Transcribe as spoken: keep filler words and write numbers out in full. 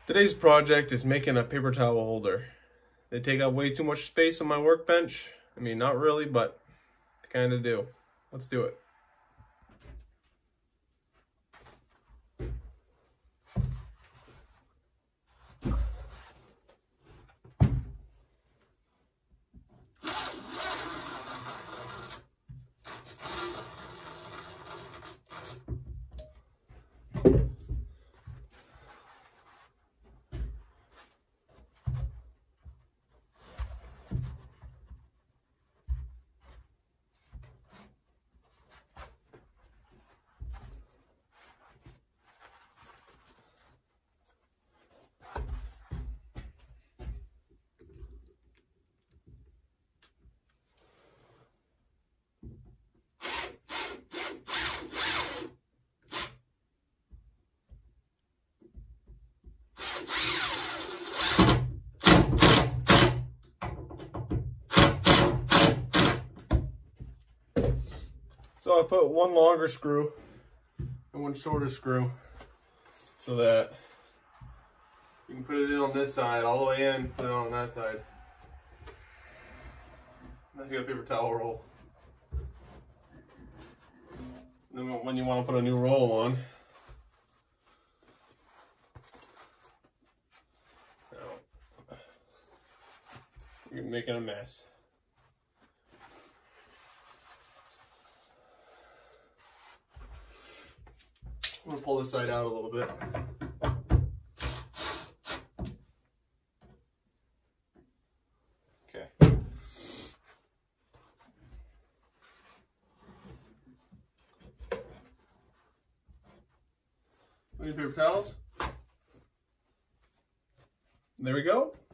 Today's project is making a paper towel holder. They take up way too much space on my workbench. I mean, not really, but they kind of do. Let's do it. So I put one longer screw and one shorter screw so that you can put it in on this side all the way in, put it on that side. Now you got a paper towel roll. And then when you want to put a new roll on, you're making a mess. I'm gonna pull this side out a little bit. Okay. Need paper towels. There we go.